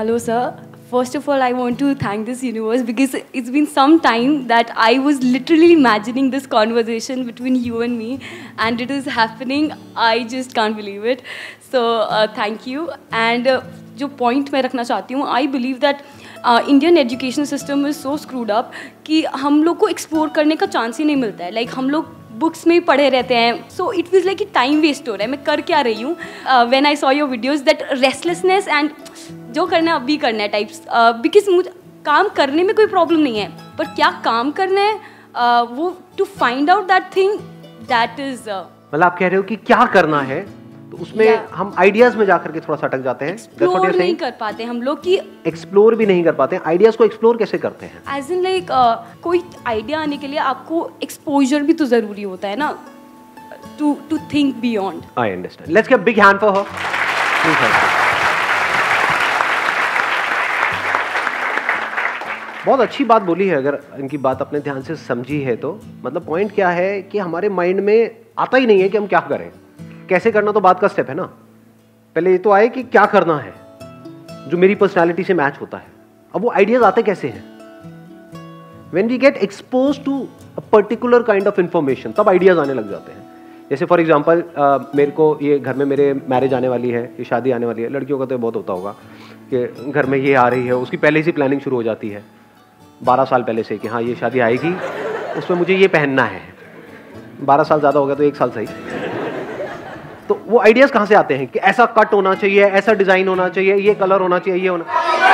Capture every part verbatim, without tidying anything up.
Hello, sir. First of all, I want to thank this universe because it's been some time that I was literally imagining this conversation between you and me, and it is happening. I just can't believe it. So, uh, thank you. And uh, जो point मैं रखना चाहती हूँ, I believe that uh, Indian education system is so screwed up कि हम लोग को explore करने का chance ही नहीं मिलता है. Like हम लोग बुक्स में ही पढ़े रहते हैं. सो इट फील्स लाइक कि टाइम वेस्ट हो रहा है. मैं कर क्या रही हूँ? When I saw your videos that restlessness and जो करना है अभी करना है टाइप्स, बिकॉज मुझे काम करने में कोई प्रॉब्लम नहीं है, पर क्या काम करना है uh, वो to find out that thing that is. मतलब आप कह रहे हो कि क्या करना है, तो उसमें yeah. हम आइडियाज में जाकर के थोड़ा सा अटक जाते हैं. एक्सप्लोर नहीं कर पाते हम लोग कि एक्सप्लोर भी नहीं कर पाते हैं. आइडियाज को एक्सप्लोर कैसे करते हैं? एज इन लाइक कोई आइडिया आने के लिए आपको एक्सपोजर भी तो जरूरी होता है ना, to to think beyond. I understand. Let's give a big hand for her. बहुत अच्छी बात बोली है. अगर इनकी बात अपने ध्यान से समझी है तो मतलब पॉइंट क्या है कि हमारे माइंड में आता ही नहीं है कि हम क्या करें. कैसे करना तो बात का स्टेप है ना. पहले ये तो आए कि क्या करना है जो मेरी पर्सनालिटी से मैच होता है. अब वो आइडियाज आते कैसे हैं? When we get expose to a particular kind of information, तब आइडियाज आने लग जाते हैं. जैसे फॉर एग्जांपल मेरे को ये घर में मेरे मैरिज आने वाली है, ये शादी आने वाली है. लड़कियों का तो बहुत होता होगा कि घर में ये आ रही है, उसकी पहले से प्लानिंग शुरू हो जाती है बारह साल पहले से कि हाँ ये शादी आएगी, उसमें मुझे ये पहनना है. बारह साल ज़्यादा हो गया तो एक साल सही. तो वो आइडियाज कहाँ से आते हैं कि ऐसा कट होना चाहिए, ऐसा डिजाइन होना चाहिए, ये कलर होना चाहिए, ये होना.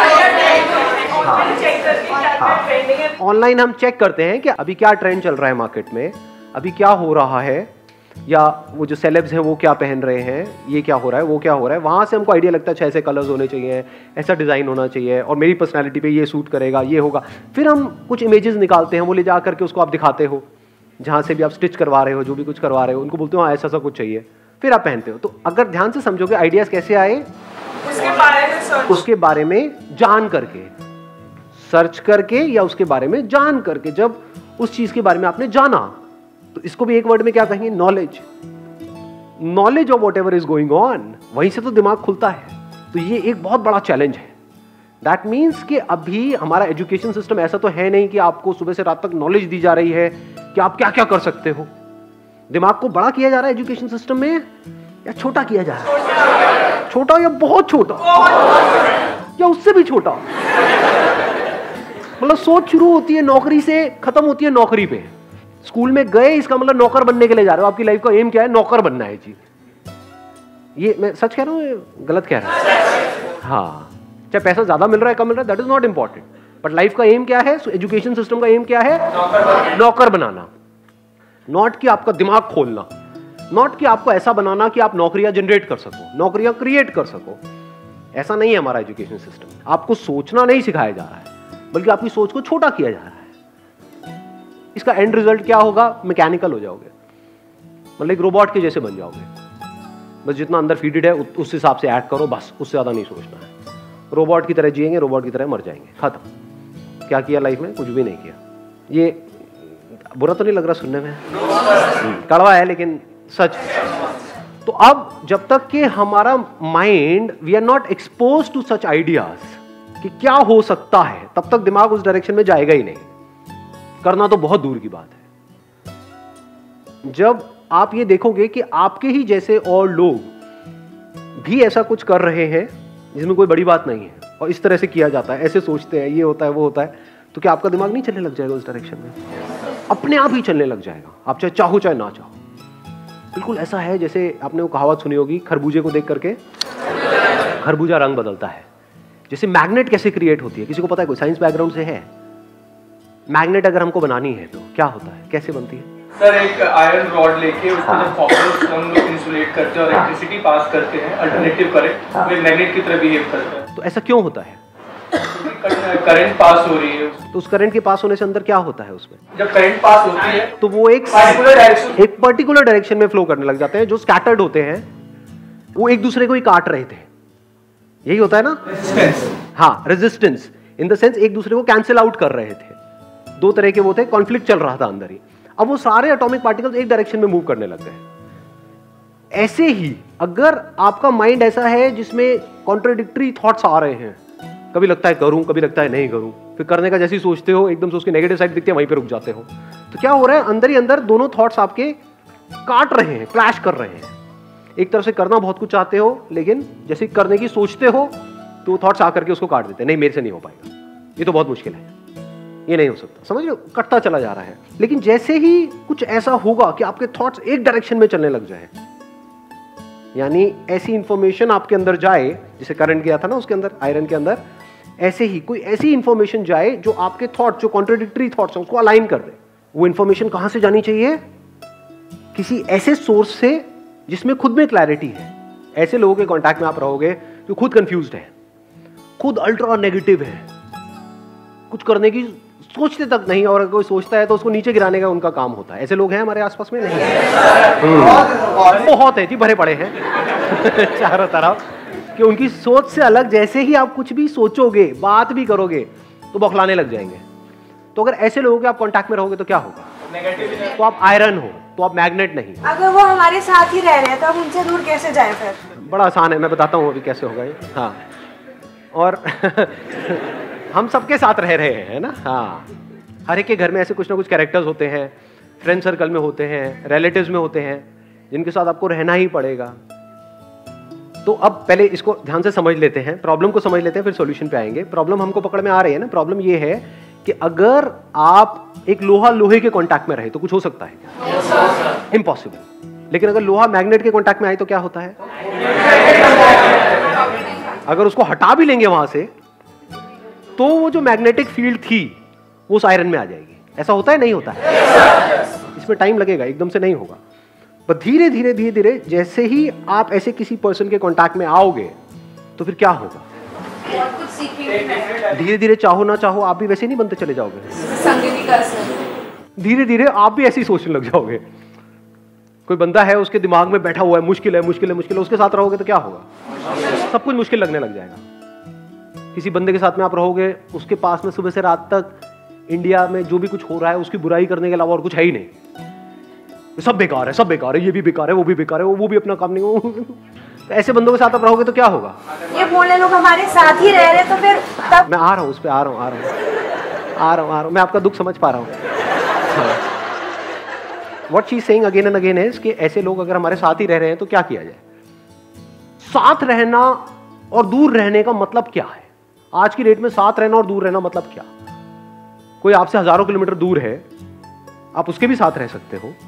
ऑनलाइन हम चेक करते हैं कि अभी क्या ट्रेंड चल रहा है मार्केट में, अभी क्या हो रहा है, या वो जो सेलेब्स हैं वो क्या पहन रहे हैं, ये क्या हो रहा है, वो क्या हो रहा है. वहाँ से हमको आइडिया लगता है अच्छा ऐसे कलर्स होने चाहिए, ऐसा डिज़ाइन होना चाहिए, और मेरी पर्सनैलिटी पे ये सूट करेगा, ये होगा. फिर हम कुछ इमेजेस निकालते हैं, वो ले जा करके उसको आप दिखाते हो, जहाँ से भी आप स्टिच करवा रहे हो, जो भी कुछ करवा रहे हो, उनको बोलते हो हाँ ऐसा सा कुछ चाहिए, फिर आप पहनते हो. तो अगर ध्यान से समझोगे आइडियाज कैसे आए, उसके बारे में सर्च उसके बारे में जान करके, सर्च करके या उसके बारे में जान करके. जब उस चीज के बारे में आपने जाना, तो इसको भी एक वर्ड में क्या कहेंगे? Knowledge. Knowledge of whatever is going on. वहीं से तो दिमाग खुलता है. तो ये एक बहुत बड़ा चैलेंज है. दैट मीन्स कि अभी हमारा एजुकेशन सिस्टम ऐसा तो है नहीं कि आपको सुबह से रात तक नॉलेज दी जा रही है कि आप क्या क्या कर सकते हो. दिमाग को बड़ा किया जा रहा है एजुकेशन सिस्टम में, या छोटा किया जा रहा है? छोटा या बहुत छोटा, या उससे भी छोटा. मतलब सोच शुरू होती है नौकरी से, खत्म होती है नौकरी पे. स्कूल में गए, इसका मतलब नौकर बनने के लिए जा रहे हो. आपकी लाइफ का एम क्या है? नौकर बनना है जी. ये मैं सच कह रहा हूँ, गलत कह रहा हूँ? हाँ, चाहे पैसा ज्यादा मिल रहा है कम मिल रहा है, that is not important. But life का एम क्या है? एजुकेशन सिस्टम का एम क्या है? नौकर बनाना. नॉट कि आपका दिमाग खोलना, नॉट कि आपको ऐसा बनाना कि आप नौकरियां जनरेट कर सको, नौकरियां क्रिएट कर सको. ऐसा नहीं है हमारा एजुकेशन सिस्टम. आपको सोचना नहीं सिखाया जा रहा है, बल्कि आपकी सोच को छोटा किया जा रहा है. इसका एंड रिजल्ट क्या होगा? मैकेनिकल हो जाओगे, मतलब एक रोबोट के जैसे बन जाओगे. बस जितना अंदर फीडेड है उस हिसाब से ऐड करो, बस उससे ज्यादा नहीं सोचना है. रोबोट की तरह जिएंगे, रोबोट की तरह मर जाएंगे, खत्म. क्या किया लाइफ में? कुछ भी नहीं किया. ये बुरा तो नहीं लग रहा सुनने में? कड़वा है लेकिन सच. तो अब जब तक कि हमारा mind, we are not expose to such ideas कि क्या हो सकता है, तब तक दिमाग उस डायरेक्शन में जाएगा ही नहीं. करना तो बहुत दूर की बात है. जब आप ये देखोगे कि आपके ही जैसे और लोग भी ऐसा कुछ कर रहे हैं जिसमें कोई बड़ी बात नहीं है, और इस तरह से किया जाता है, ऐसे सोचते हैं, ये होता है वो होता है, तो क्या आपका दिमाग नहीं चलने लग जाएगा उस डायरेक्शन में? अपने आप ही चलने लग जाएगा, आप चाहे चाहो चाहे ना चाहो. बिल्कुल ऐसा है जैसे आपने वो कहावत सुनी होगी, खरबूजे को देख करके खरबूजा रंग बदलता है. जैसे मैग्नेट कैसे क्रिएट होती है, किसी को पता है? कोई साइंस बैकग्राउंड से है? मैग्नेट अगर हमको बनानी है तो क्या होता है, कैसे बनती है? सर, एक आयरन रॉड लेके उसको जब कॉपर हम लोग इंसुलेट करते हैं और इलेक्ट्रिसिटी पास करते हैं, अल्टरनेटिव करंट, वो मैग्नेट की तरह बिहेव करता है. तो ऐसा क्यों होता है? करंट पास हो रही है, तो उस करंट के पास होने से अंदर क्या होता है? उसमें जब करंट पास होती है तो वो एक पर्टिकुलर डायरेक्शन एक पर्टिकुलर डायरेक्शन में फ्लो करने लग जाते हैं. जो स्कैटर्ड होते हैं वो एक दूसरे को ही काट रहे थे. यही होता है ना? रेजिस्टेंस. हाँ, रेजिस्टेंस इन द सेंस एक दूसरे को कैंसिल आउट कर रहे थे. दो तरह के वो थे, कॉन्फ्लिक्ट चल रहा था अंदर ही. अब वो सारे एटॉमिक पार्टिकल्स एक डायरेक्शन में मूव करने लग गए. ऐसे ही अगर आपका माइंड ऐसा है जिसमें कॉन्ट्राडिक्टरी थॉट्स आ रहे हैं, कभी लगता है करूं, कभी लगता है नहीं करूं, फिर करने का जैसे ही सोचते हो एकदम से उसके नेगेटिव साइड दिखते हैं, वहीं पे रुक जाते हो। तो क्या हो रहा है, अंदर ही अंदर दोनों थॉट्स आपके काट रहे हैं, क्लैश कर रहे हैं। एक तरफ से करना बहुत कुछ चाहते हो, लेकिन जैसे ही करने की सोचते हो तो थॉट्स आकर के उसको काट देते हैं, नहीं मेरे से नहीं हो पाएगा, ये तो बहुत मुश्किल है, ये नहीं हो सकता, समझ लो, कटता चला जा रहा है। लेकिन जैसे ही कुछ ऐसा होगा कि आपके थॉट्स एक डायरेक्शन में चलने लग जाए, यानी ऐसी इंफॉर्मेशन आपके अंदर जाए, जैसे करंट गया था ना उसके अंदर, आयरन के अंदर, ऐसे ही कोई ऐसी इंफॉर्मेशन जाए जो आपके थॉट, जो कॉन्ट्राडिक्टरी थॉट्स हैं उसको अलाइन कर दे। वो इंफॉर्मेशन कहां से जानी चाहिए? किसी ऐसे सोर्स से जिसमें खुद में क्लैरिटी है। ऐसे लोगों के कांटेक्ट में आप रहोगे जो खुद कंफ्यूज्ड है, खुद अल्ट्रा नेगेटिव है, कुछ करने की सोचते तक नहीं, और अगर कोई सोचता है तो उसको नीचे गिराने का उनका काम होता है। ऐसे लोग हैं हमारे आसपास में? नहीं है, बहुत है जी, भरे पड़े हैं चारों तरफ, कि उनकी सोच से अलग जैसे ही आप कुछ भी सोचोगे, बात भी करोगे तो बौखलाने लग जाएंगे। तो अगर ऐसे लोगों के आप कांटेक्ट में रहोगे तो क्या होगा? तो आप आयरन हो, तो आप मैग्नेट नहीं। अगर वो हमारे साथ ही रह रहे हैं तो हम उनसे दूर कैसे जाएं फिर? बड़ा आसान है, मैं बताता हूँ अभी कैसे होगा ये। हाँ, और हम सबके साथ रह रहे हैं ना। हाँ, हर एक के घर में ऐसे कुछ ना कुछ कैरेक्टर्स होते हैं, फ्रेंड सर्कल में होते हैं, रिलेटिव्स में होते हैं, जिनके साथ आपको रहना ही पड़ेगा। तो अब पहले इसको ध्यान से समझ लेते हैं, प्रॉब्लम को समझ लेते हैं, फिर सॉल्यूशन पे आएंगे। प्रॉब्लम हमको पकड़ में आ रही है ना। प्रॉब्लम ये है कि अगर आप एक लोहा लोहे के कांटेक्ट में रहे तो कुछ हो सकता है? इम्पॉसिबल। लेकिन अगर लोहा मैग्नेट के कांटेक्ट में आए तो क्या होता है? अगर उसको हटा भी लेंगे वहां से तो वो जो मैग्नेटिक फील्ड थी वो उस आयरन में आ जाएगी। ऐसा होता है? नहीं होता है। इसमें टाइम लगेगा, एकदम से नहीं होगा। पर धीरे धीरे धीरे धीरे जैसे ही आप ऐसे किसी पर्सन के कांटेक्ट में आओगे तो फिर क्या होगा? धीरे धीरे, चाहो ना चाहो, आप भी वैसे नहीं बनते चले जाओगे। धीरे धीरे आप भी ऐसे ही सोचने लग जाओगे। कोई बंदा है, उसके दिमाग में बैठा हुआ है, मुश्किल है मुश्किल है मुश्किल है, उसके साथ रहोगे तो क्या होगा? सब कुछ मुश्किल लगने लग जाएगा। किसी बंदे के साथ में आप रहोगे, उसके पास में सुबह से रात तक इंडिया में जो भी कुछ हो रहा है उसकी बुराई करने के अलावा और कुछ है ही नहीं। सब बेकार है, सब बेकार है, ये भी बेकार है, वो भी बेकार है, वो भी अपना काम नहीं। तो ऐसे बंदों के साथ आप रहोगे तो क्या होगा? ये बोलने लोग हमारे साथ ही रह रहे तो फिर तब... मैं आ रहा हूँ उस पर, आ रहा हूँ आ रहा हूँ आ रहा हूँ आ रहा हूँ मैं आपका दुख समझ पा रहा हूँ। What she's saying again and again is कि ऐसे लोग अगर हमारे साथ ही रह रहे हैं तो क्या किया जाए? साथ रहना और दूर रहने का मतलब क्या है? आज की डेट में साथ रहना और दूर रहना मतलब क्या? कोई आपसे हजारों किलोमीटर दूर है, आप उसके भी साथ रह सकते हो,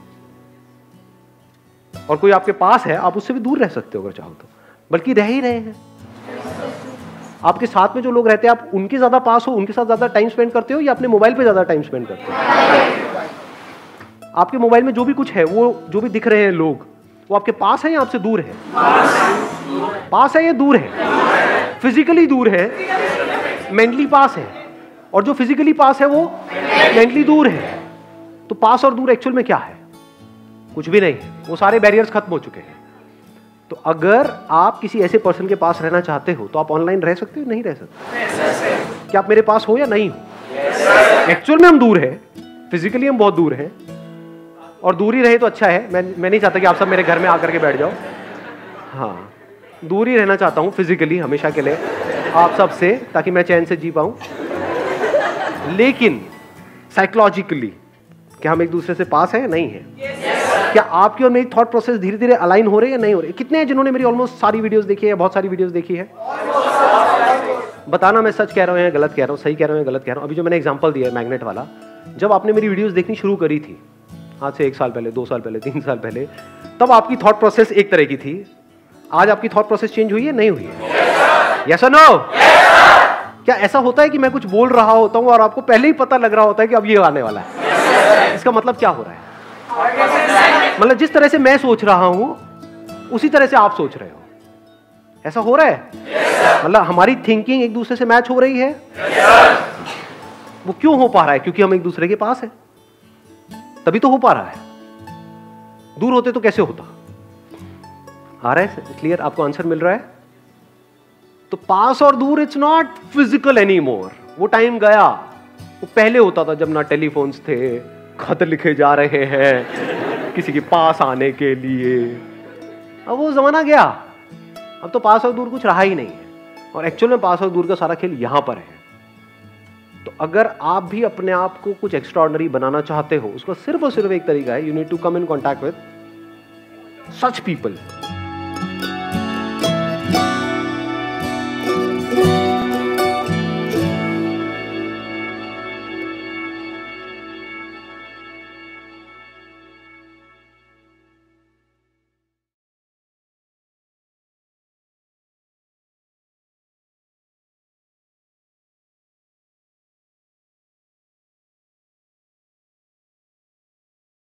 और कोई आपके पास है, आप उससे भी दूर रह सकते हो अगर चाहो तो, बल्कि रह ही रहे हैं। आपके साथ में जो लोग रहते हैं, आप उनके ज्यादा पास हो, उनके साथ ज्यादा टाइम स्पेंड करते हो या अपने मोबाइल पे ज्यादा टाइम स्पेंड करते हो? आपके मोबाइल में जो भी कुछ है, वो जो भी दिख रहे हैं लोग, वो आपके पास है या आपसे दूर है? पास है या दूर है? फिजिकली दूर है, मेंटली पास है, और जो फिजिकली पास है वो मेंटली दूर है। तो पास और दूर एक्चुअल में क्या है? कुछ भी नहीं, वो सारे बैरियर्स खत्म हो चुके हैं। तो अगर आप किसी ऐसे पर्सन के पास रहना चाहते हो तो आप ऑनलाइन रह सकते हो? नहीं रह सकते। क्या आप मेरे पास हो या नहीं हो? एक्चुअल में हम दूर है, फिजिकली हम बहुत दूर हैं, और दूर ही रहे तो अच्छा है। मैं मैं नहीं चाहता कि आप सब मेरे घर में आकर के बैठ जाओ। हाँ, दूर ही रहना चाहता हूँ फिजिकली हमेशा के लिए आप सब से, ताकि मैं चैन से जी पाऊँ। लेकिन साइकोलॉजिकली क्या हम एक दूसरे से पास है? नहीं है। yes, क्या आपकी और मेरी थॉट प्रोसेस धीरे धीरे अलाइन हो रहे हैं या नहीं हो रहे? कितने हैं जिन्होंने मेरी ऑलमोस्ट सारी वीडियोस देखी है, बहुत सारी वीडियोस देखी है? बताना मैं सच कह रहा हूँ या गलत कह रहा हूँ, सही कह रहा हूँ या गलत कह रहा हूँ। अभी जो मैंने एग्जांपल दिया है मैग्नेट वाला, जब आपने मेरी वीडियोस देखनी शुरू करी थी, आज से एक साल पहले, दो साल पहले, तीन साल पहले, तब आपकी थॉट प्रोसेस एक तरह की थी। आज आपकी थॉट प्रोसेस चेंज हुई है, नहीं हुई है? यस और नो? क्या ऐसा होता है कि मैं कुछ बोल रहा होता हूँ और आपको पहले ही पता लग रहा होता है कि अब ये आने वाला है? इसका मतलब क्या हो रहा है? मतलब जिस तरह से मैं सोच रहा हूं उसी तरह से आप सोच रहे हो। ऐसा हो रहा है? मतलब हमारी थिंकिंग एक दूसरे से मैच हो रही है। वो क्यों हो पा रहा है? क्योंकि हम एक दूसरे के पास है, तभी तो हो पा रहा है। दूर होते तो कैसे होता? आ रहा है क्लियर? आपको आंसर मिल रहा है? तो पास और दूर, it's not physical any more. वो टाइम गया। वो पहले होता था जब ना टेलीफोन्स थे, खत लिखे जा रहे हैं किसी के पास आने के लिए। अब वो जमाना गया। अब तो पास और दूर कुछ रहा ही नहीं है। और एक्चुअल में पास और दूर का सारा खेल यहां पर है। तो अगर आप भी अपने आप को कुछ एक्स्ट्राऑर्डिनरी बनाना चाहते हो, उसका सिर्फ और सिर्फ एक तरीका है, you need to come in contact with such people.